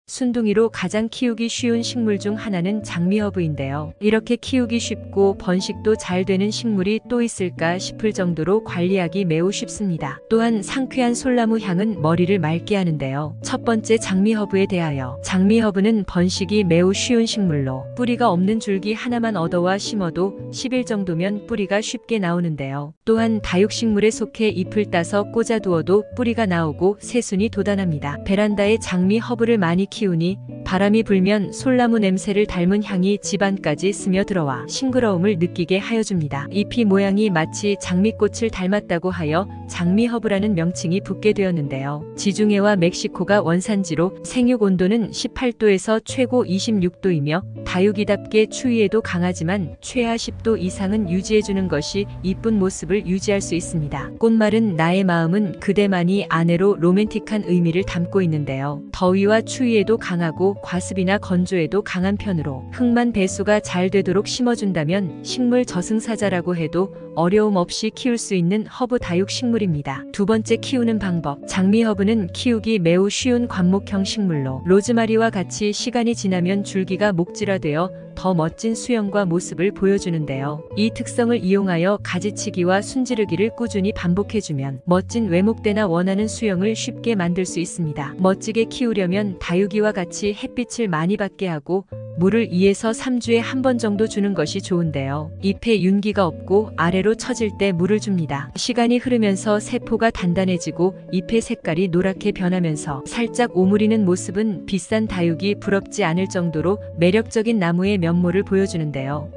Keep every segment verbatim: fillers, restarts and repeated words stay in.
순둥이로 가장 키우기 쉬운 식물 중 하나는 장미허브인데요. 이렇게 키우기 쉽고 번식도 잘 되는 식물이 또 있을까 싶을 정도로 관리하기 매우 쉽습니다. 또한 상쾌한 솔나무 향은 머리를 맑게 하는데요. 첫 번째, 장미허브에 대하여. 장미허브는 번식이 매우 쉬운 식물로 뿌리가 없는 줄기 하나만 얻어와 심어도 십 일 정도면 뿌리가 쉽게 나오는데요. 또한 다육식물에 속해 잎을 따서 꽂아두어도 뿌리가 나오고 새순이 돋아납니다. 베란다에 장미허브를 많이 키우니 바람이 불면 솔나무 냄새를 닮은 향이 집안까지 스며들어와 싱그러움을 느끼게 하여줍니다. 잎이 모양이 마치 장미꽃을 닮았다고 하여 장미허브라는 명칭이 붙게 되었는데요. 지중해와 멕시코가 원산지로 생육 온도는 십팔 도에서 최고 이십육 도이며 다육이답게 추위에도 강하지만 최하 십 도 이상은 유지해주는 것이 이쁜 모습을 유지할 수 있습니다. 꽃말은 나의 마음은 그대만이 아내로 로맨틱한 의미를 담고 있는데요. 더위와 추위에도 강하고 과습이나 건조에도 강한 편으로 흙만 배수가 잘 되도록 심어준다면 식물 저승사자라고 해도 어려움 없이 키울 수 있는 허브 다육식물입니다. 두 번째, 키우는 방법. 장미허브는 키우기 매우 쉬운 관목형 식물로 로즈마리와 같이 시간이 지나면 줄기가 목질화되어 더 멋진 수영과 모습을 보여주는데요. 이 특성을 이용하여 가지치기와 순지르기를 꾸준히 반복해주면 멋진 외목대나 원하는 수영을 쉽게 만들 수 있습니다. 멋지게 키우려면 다육이와 같이 햇빛을 많이 받게 하고 물을 이에서 삼 주에 한 번 정도 주는 것이 좋은데요. 잎에 윤기가 없고 아래로 처질 때 물을 줍니다. 시간이 흐르면서 세포가 단단해지고 잎의 색깔이 노랗게 변하면서 살짝 오므리는 모습은 비싼 다육이 부럽지 않을 정도로 매력적인 나무의 면모를 보여주는데요.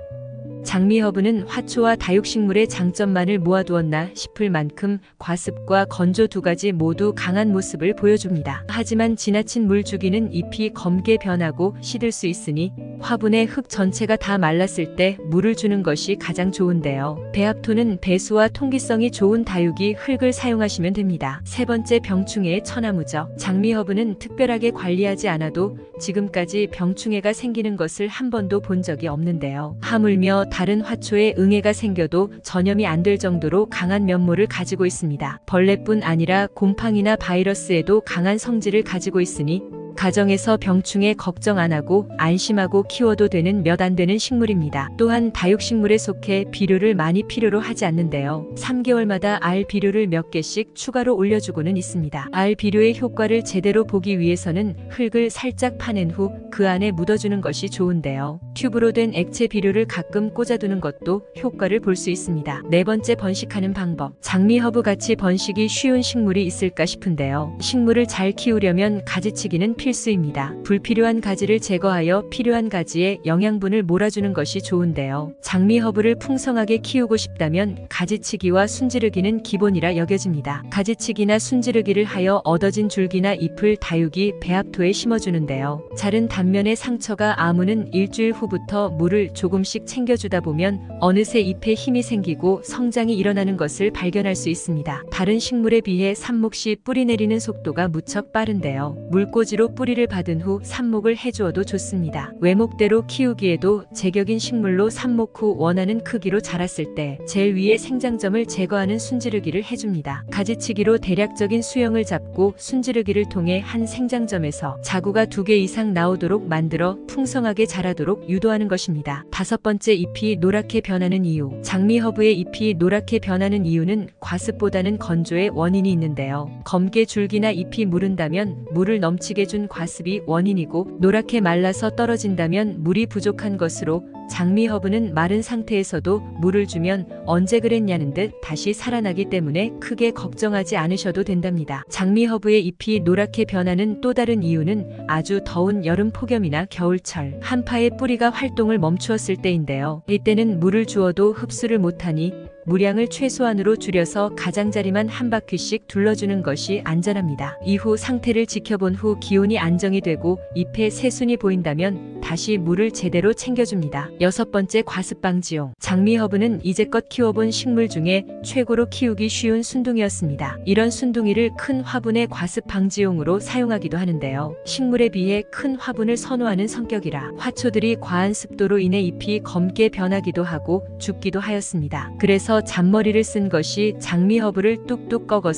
장미허브는 화초와 다육식물의 장점만을 모아두었나 싶을 만큼 과습과 건조 두 가지 모두 강한 모습을 보여줍니다. 하지만 지나친 물 주기는 잎이 검게 변하고 시들 수 있으니 화분의 흙 전체가 다 말랐을 때 물을 주는 것이 가장 좋은데요. 배합토는 배수와 통기성이 좋은 다육이 흙을 사용하시면 됩니다. 세 번째, 병충해의 처나무죠. 장미허브는 특별하게 관리하지 않아도 지금까지 병충해가 생기는 것을 한 번도 본 적이 없는데요. 하물며 다른 화초에 응애가 생겨도 전염이 안 될 정도로 강한 면모를 가지고 있습니다. 벌레뿐 아니라 곰팡이나 바이러스에도 강한 성질을 가지고 있으니 가정에서 병충해 걱정 안 하고 안심하고 키워도 되는 몇 안 되는 식물입니다. 또한 다육식물에 속해 비료를 많이 필요로 하지 않는데요. 삼 개월마다 알 비료를 몇 개씩 추가로 올려주고는 있습니다. 알 비료의 효과를 제대로 보기 위해서는 흙을 살짝 파낸 후 그 안에 묻어주는 것이 좋은데요. 튜브로 된 액체 비료를 가끔 꽂아두는 것도 효과를 볼 수 있습니다. 네 번째, 번식하는 방법. 장미허브 같이 번식이 쉬운 식물이 있을까 싶은데요. 식물을 잘 키우려면 가지치기는 필수입니다. 불필요한 가지를 제거하여 필요한 가지에 영양분을 몰아주는 것이 좋은데요. 장미허브를 풍성하게 키우고 싶다면 가지치기와 순지르기는 기본이라 여겨집니다. 가지치기나 순지르기를 하여 얻어진 줄기나 잎을 다육이 배합토에 심어주는데요. 자른 단면의 상처가 아무는 일주일 후부터 물을 조금씩 챙겨주다 보면 어느새 잎에 힘이 생기고 성장이 일어나는 것을 발견할 수 있습니다. 다른 식물에 비해 삽목시 뿌리 내리는 속도가 무척 빠른데요. 물꽂이로 뿌리를 받은 후 삽목을 해주어도 좋습니다. 외목대로 키우기에도 제격인 식물로 삽목 후 원하는 크기로 자랐을 때 제일 위에 생장점을 제거하는 순지르기를 해줍니다. 가지치기로 대략적인 수영을 잡고 순지르기를 통해 한 생장점에서 자구가 두 개 이상 나오도록 만들어 풍성하게 자라도록 유도하는 것입니다. 다섯 번째, 잎이 노랗게 변하는 이유. 장미허브의 잎이 노랗게 변하는 이유는 과습보다는 건조의 원인이 있는데요. 검게 줄기나 잎이 무른다면 물을 넘치게 준 과습이 원인이고 노랗게 말라서 떨어진다면 물이 부족한 것으로 장미허브는 마른 상태에서도 물을 주면 언제 그랬냐는 듯 다시 살아나기 때문에 크게 걱정하지 않으셔도 된답니다. 장미허브의 잎이 노랗게 변하는 또 다른 이유는 아주 더운 여름 폭염이나 겨울철 한파의 뿌리가 활동을 멈추었을 때인데요. 이때는 물을 주어도 흡수를 못하니 물량을 최소한으로 줄여서 가장자리만 한 바퀴씩 둘러주는 것이 안전합니다. 이후 상태를 지켜본 후 기온이 안정이 되고 잎에 새순이 보인다면 다시 물을 제대로 챙겨줍니다. 여섯 번째, 과습 방지용. 장미허브는 이제껏 키워본 식물 중에 최고로 키우기 쉬운 순둥이였습니다. 이런 순둥이를 큰 화분의 과습 방지용으로 사용하기도 하는데요. 식물에 비해 큰 화분을 선호하는 성격이라 화초들이 과한 습도로 인해 잎이 검게 변하기도 하고 죽기도 하였습니다. 그래서 잔머리를 쓴 것이 장미허브를 뚝뚝 꺾어서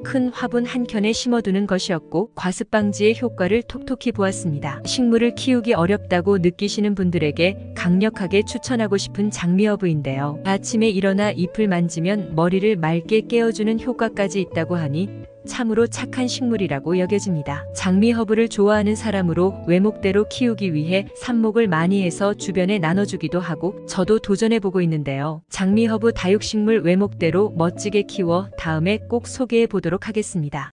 큰 화분 한 켠에 심어두는 것이었고 과습 방지의 효과를 톡톡히 보았습니다. 식물을 키우기 어렵다고 느끼시는 분들에게 강력하게 추천하고 싶은 장미허브인데요. 아침에 일어나 잎을 만지면 머리를 맑게 깨워주는 효과까지 있다고 하니 참으로 착한 식물이라고 여겨집니다. 장미허브를 좋아하는 사람으로 외목대로 키우기 위해 삽목을 많이 해서 주변에 나눠주기도 하고 저도 도전해보고 있는데요. 장미허브 다육식물 외목대로 멋지게 키워 다음에 꼭 소개해 보도록 하겠습니다.